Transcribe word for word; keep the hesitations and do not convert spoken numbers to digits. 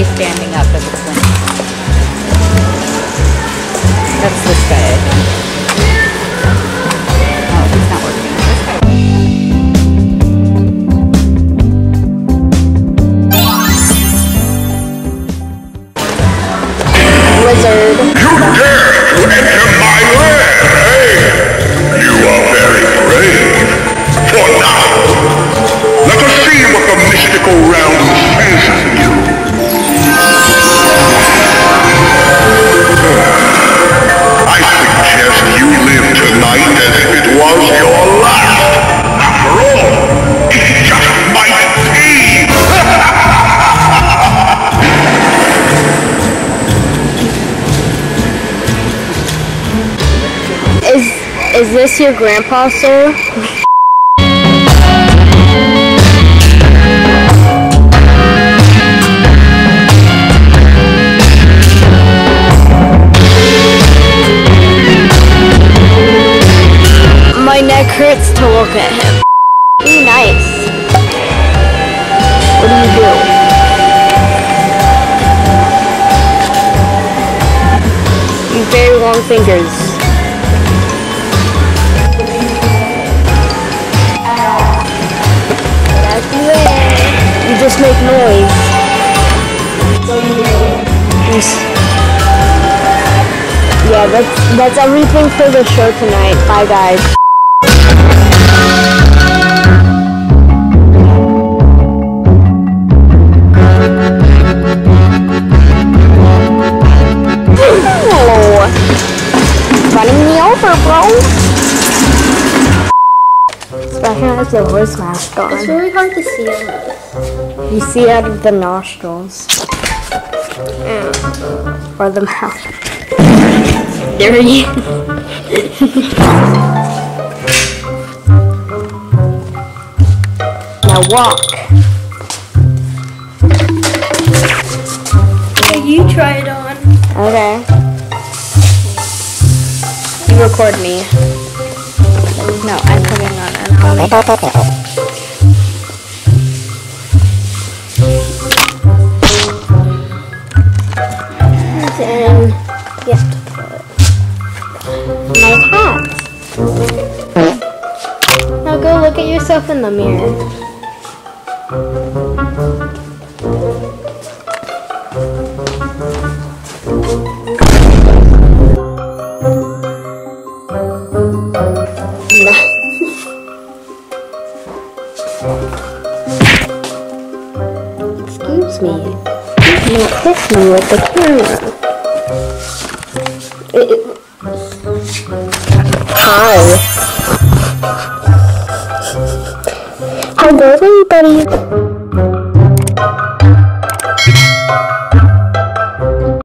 stay standing up if it's windy. That's this guy, I think. Oh, it's not working. This guy. Lizard. You dare to enter my lair, eh? You are very brave. For now, let us see what the mystical realm says of you. I suggest you live tonight as if it was your last. After all, it just might be. Is is this your grandpa, sir? My neck hurts to look at him. Be nice. What do you do? You have very long fingers. That's the way. You just make noise. Yes. Yeah, that's that's everything for the show tonight. Bye, guys. Running me over, bro. Special has the voice mask on. It's really hard to see it. You see out of the nostrils. Mm. Or the mouth. There he is. Now walk. Yeah, you try it on. Okay. You record me. No, I'm putting on an And you have to put my hat. Now go look at yourself in the mirror. Excuse me. You don't kiss me with the camera. It, it, Hi. Hello, everybody.